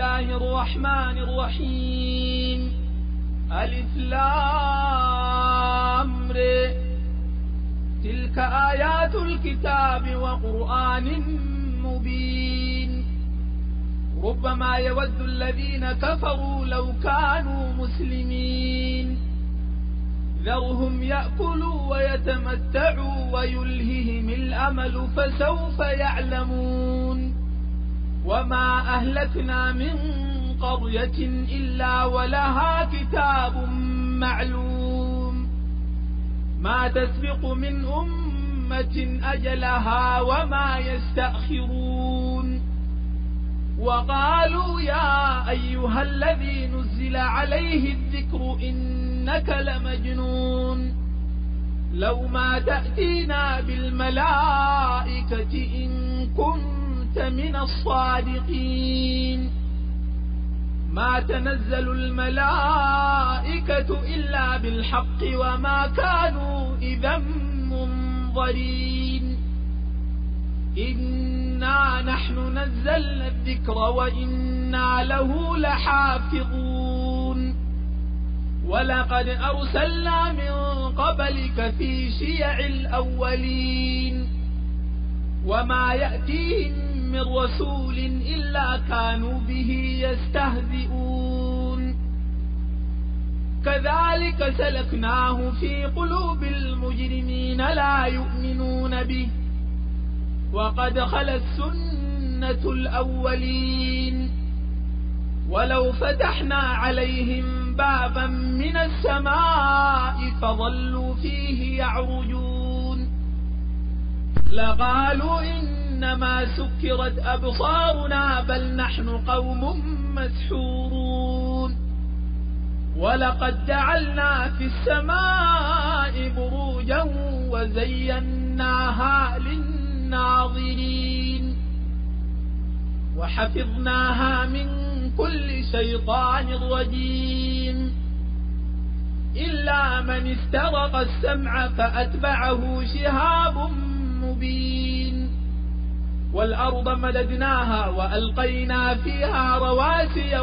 الله الرحمن الرحيم. ألف لام ر. تلك آيات الكتاب وقرآن مبين. ربما يود الذين كفروا لو كانوا مسلمين. ذرهم يأكلوا ويتمتعوا ويلههم الأمل فسوف يعلمون. وما أهلكنا من قرية إلا ولها كتاب معلوم. ما تسبق من أمة أجلها وما يستأخرون. وقالوا يا أيها الذي نزل عليه الذكر إنك لمجنون. لو ما تأتينا بالملائكة إن كنت من الصادقين. ما تنزل الملائكة إلا بالحق وما كانوا إذا منظرين. إنا نحن نزلنا الذكر وإنا له لحافظون. ولقد أرسلنا من قبلك في شيع الأولين. وما يأتيهم من رسول إلا كانوا به يستهزئون. كذلك سلكناه في قلوب المجرمين لا يؤمنون به. وقد خلت سنة الأولين. ولو فتحنا عليهم بابا من السماء فظلوا فيه يعرجون لقالوا إنما سكرت أبصارنا بل نحن قوم مسحورون. ولقد جعلنا في السماء بروجا وزيناها للناظرين. وحفظناها من كل شيطان رجيم إلا من استرق السمع فأتبعه شهاب مبين. والأرض مددناها وألقينا فيها رواسي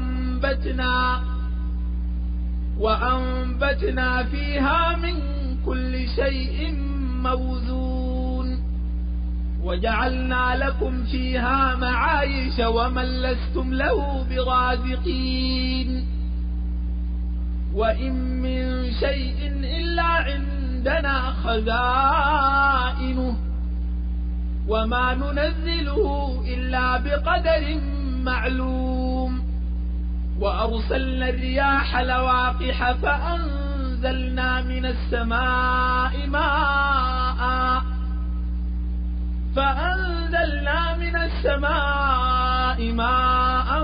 وأنبتنا فيها من كل شيء موزون. وجعلنا لكم فيها معايش ومن لستم له برازقين. وإن من شيء إلا عندنا خزائنه وما ننزله إلا بقدر معلوم. وأرسلنا الرياح لواقح فأنزلنا من السماء ماء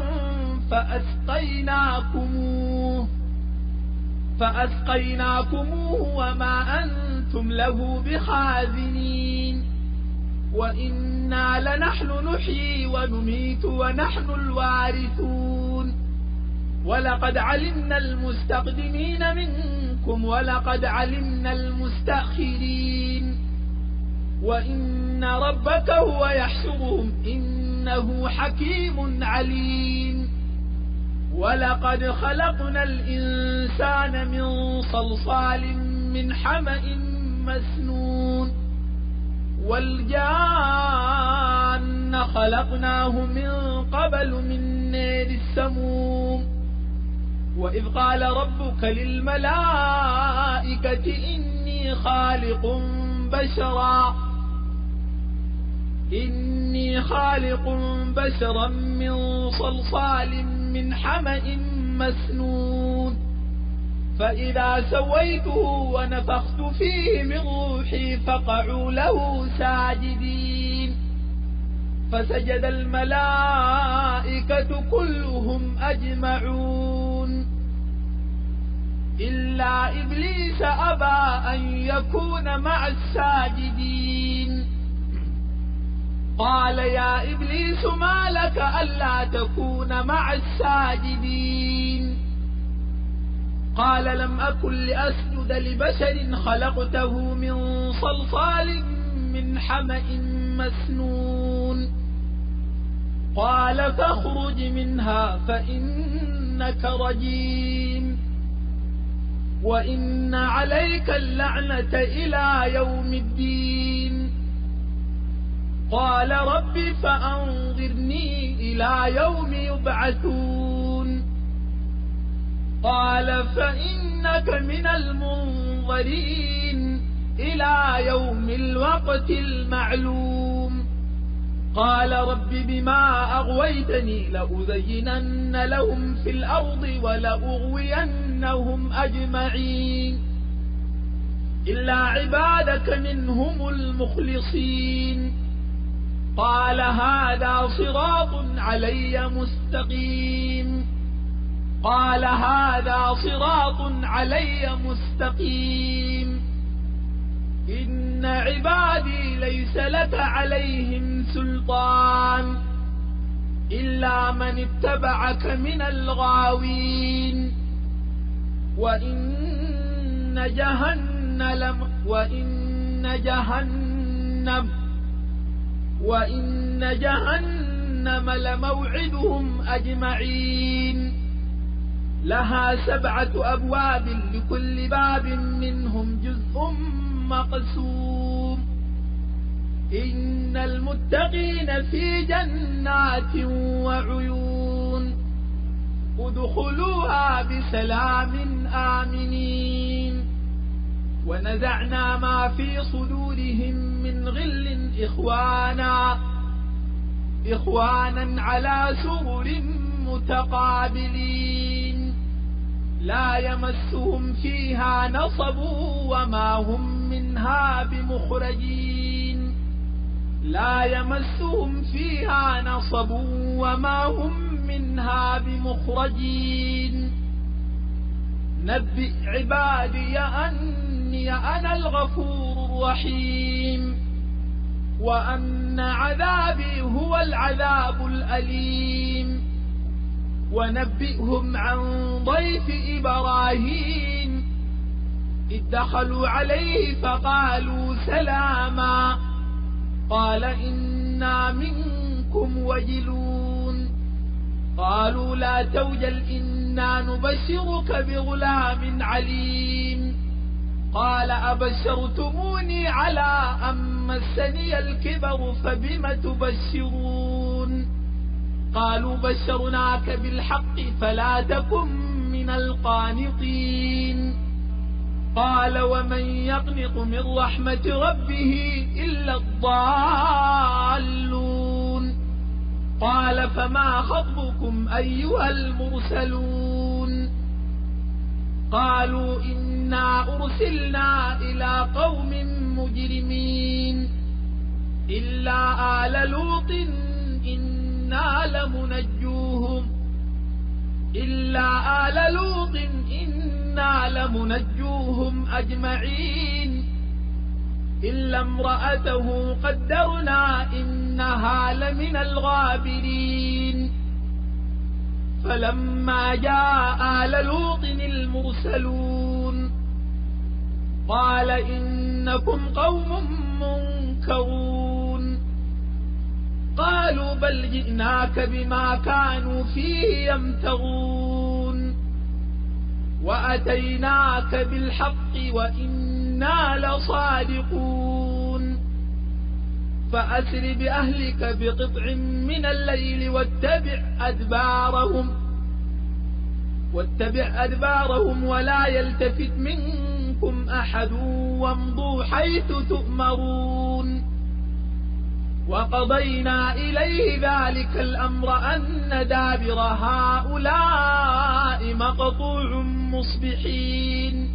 فأسقيناكموه وما أنتم له بخازنين. وإنا لنحن نحيي ونميت ونحن الوارثون. ولقد علمنا المستقدمين منكم ولقد علمنا المستأخرين. وإن ربك هو يحشرهم إنه حكيم عليم. ولقد خلقنا الإنسان من صلصال من حمأ مسنون. والجان خلقناه من قبل من نار السموم. وإذ قال ربك للملائكة إني خالق بشرا من صلصال من حمأ مسنون. فإذا سويته ونفخت فيه من روحي فقعوا له ساجدين. فسجد الملائكة كلهم أجمعون إلا إبليس أبى أن يكون مع الساجدين. قال يا إبليس ما لك ألا تكون مع الساجدين؟ قال لم أكن لأسجد لبشر خلقته من صلصال من حمأ مسنون. قال فاخرج منها فإنك رجيم وإن عليك اللعنة إلى يوم الدين. قال رب فأنظرني إلى يوم يبعثون. قال فإنك من المنظرين إلى يوم الوقت المعلوم. قال رب بما أغويتني لأزينن لهم في الأرض ولأغوينهم أجمعين إلا عبادك منهم المخلصين. قال هذا صراط علي مستقيم. قال هذا صراط علي مستقيم. إن عبادي ليس لك عليهم سلطان إلا من اتبعك من الغاوين. وإن جهنم لموعدهم أجمعين. لها 7 أبواب لكل باب منهم جزء مقسوم. إن المتقين في جنات وعيون ادخلوها بسلام آمنين. ونزعنا ما في صدورهم من غل إخوانا على سرر متقابلين لا يمسهم فيها نصب وما هم منها بمخرجين. لا يمسهم فيها نصب وما هم منها بمخرجين. نبئ عبادي أني أنا الغفور الرحيم وأن عذابي هو العذاب الأليم. ونبئهم عن ضيف إبراهيم إذ دخلوا عليه فقالوا سلاما قال إنا منكم وجلون. قالوا لا توجل إنا نبشرك بغلام عليم. قال أبشرتموني على أن مسني الكبر فبم تبشرون. قالوا بشرناك بالحق فلا تكن من القانطين. قال ومن يقنط من رحمة ربه إلا الضالون. قال فما خطبكم أيها المرسلون. قالوا إنا أرسلنا إلى قوم مجرمين إلا آل لوط إنا لمنجوهم أجمعين إلا امرأته قدرنا إنها لمن الغابرين. فلما جاء آل لوط المرسلون قال إنكم قوم منكرون. قالوا بل جئناك بما كانوا فيه يمترون وأتيناك بالحق وإنا لصادقون. فأسر بأهلك بقطع من الليل واتبع أدبارهم ولا يلتفت منكم أحد وامضوا حيث تؤمرون. وقضينا إليه ذلك الأمر أن دابر هؤلاء مقطوع مصبحين.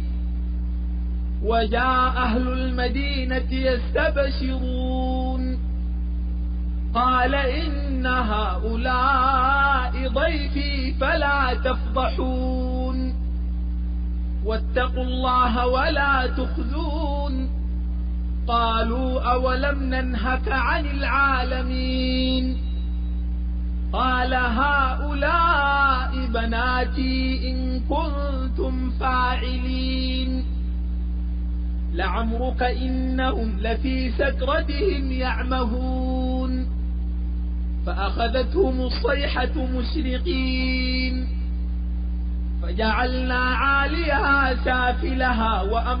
وجاء أهل المدينة يستبشرون قال إن هؤلاء ضيفي فلا تفضحون واتقوا الله ولا تخزون. قالوا أولم ننهك عن العالمين. قال هؤلاء بناتي إن كنتم فاعلين. لعمرك إنهم لفي سكرتهم يعمهون فأخذتهم الصيحة مشرقين فجعلنا عاليها سافلها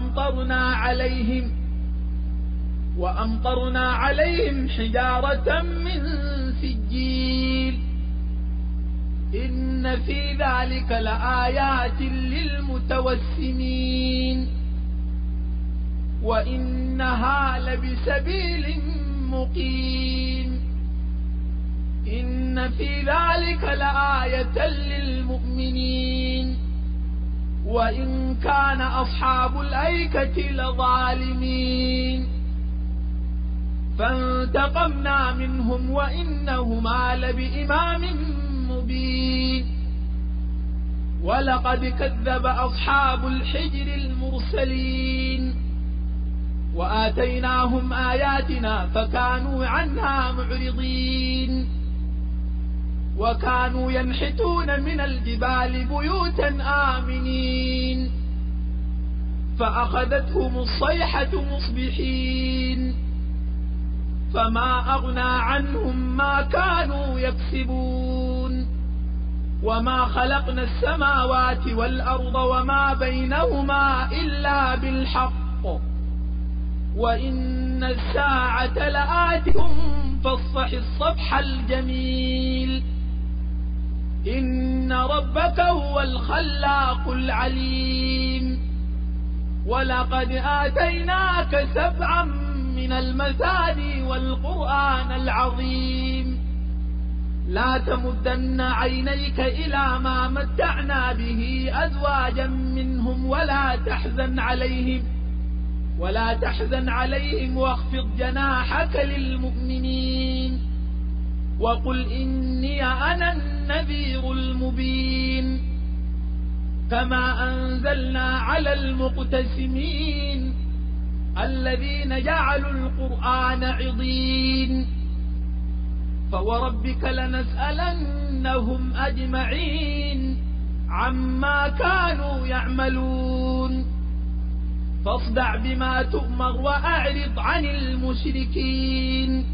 وأمطرنا عليهم حجارة من سجيل إن في ذلك لآيات للمتوسمين وإنها لبسبيل مقيم إن في ذلك لآية للمؤمنين وإن كان أصحاب الأيكة لظالمين فانتقمنا منهم وإنهما لبإمام مبين ولقد كذب أصحاب الحجر المرسلين وآتيناهم آياتنا فكانوا عنها معرضين وكانوا ينحتون من الجبال بيوتا آمنين فأخذتهم الصيحة مصبحين فما أغنى عنهم ما كانوا يكسبون وما خلقنا السماوات والأرض وما بينهما إلا بالحق وإن الساعة لآتهم فاصفح الصفح الجميل إن ربك هو الخلاق العليم ولقد آتيناك 7 من المثاني والقرآن العظيم لا تمدن عينيك إلى ما متعنا به أزواجا منهم ولا تحزن عليهم واخفض جناحك للمؤمنين وقل إني أنا النذير المبين كما أنزلنا على المقتسمين الذين جعلوا القرآن عضين فوربك لنسألنهم أجمعين عما كانوا يعملون فاصدع بما تؤمر وأعرض عن المشركين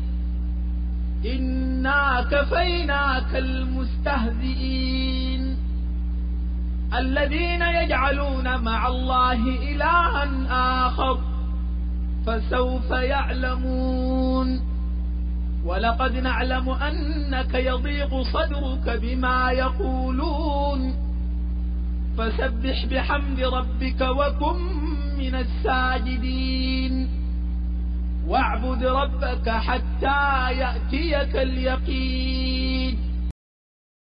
إنا كفيناك المستهزئين الذين يجعلون مع الله إلها آخر فسوف يعلمون ولقد نعلم أنك يضيق صدرك بما يقولون فسبح بحمد ربك وكن من الساجدين واعبد ربك حتى يأتيك اليقين